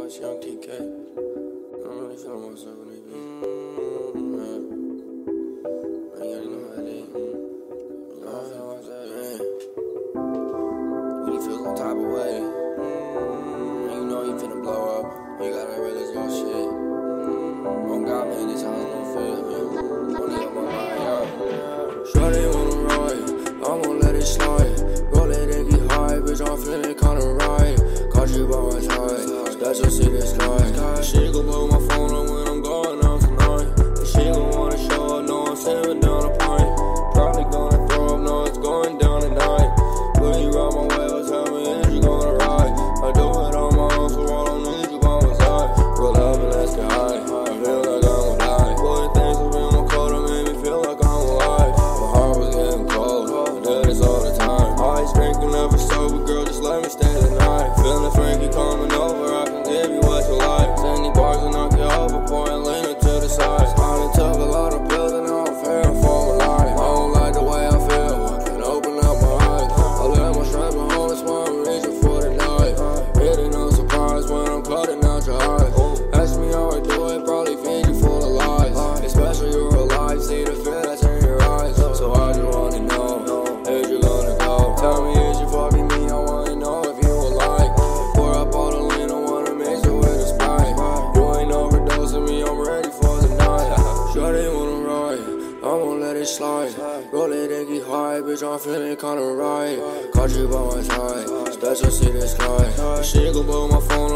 Dolce TK. I'm really feeling myself in this bitch. I ain't gotta know how it is. I feel myself, man. When you feel some type of way, and you know you finna blow up, you gotta realize your shit. Oh God, man, this how it's gonna feel, man. Don't need my mind, yo. Shorty wanna ride, I'm gon' let it slide. Roll it and get high, bitch, I'm feeling kinda right. Caught you by my side, special see the sky. She gon' blow my phone up when I'm going out tonight. And she gon' wanna show up, know I'm sipping down a pint. Probably gonna throw up, know it's going down tonight. Will you ride my way, or tell me if you gonna ride? I do it on my own, so I don't need you by my side. Roll up and let's get high, I feel like I'm gonna die. Boy, things have been more cold, it made me feel like I'm alive. My heart was getting cold, I do this all the time. Always drinking, never sober, girl, just let me stay the night. Feeling Frankie coming over, I can give you what you like. Send you bars and knock you over, pouring lean to the side. I done took a lot of pills and I'm fearing for my life. I don't like the way I feel, I can't open up my eyes. I let my strength behind, that's why I'm reaching for the night. Really no surprise when I'm cutting out your eyes. Ask me how I do it, probably feed you full of lies. Especially you're alive, see the fear that's in your eyes. So I just wanna know, if you gonna go. Tell me, is you fucking me, I wanna know if you alive. Pour up all the lean, I wanna mix it with a Sprite. You ain't overdosing me, I'm ready for the night. Shorty wanna ride, I'm gon' let it slide. Roll it and get high, bitch, I'm feeling kinda right. Caught you by my side, special see the sky. She gon' blow my phone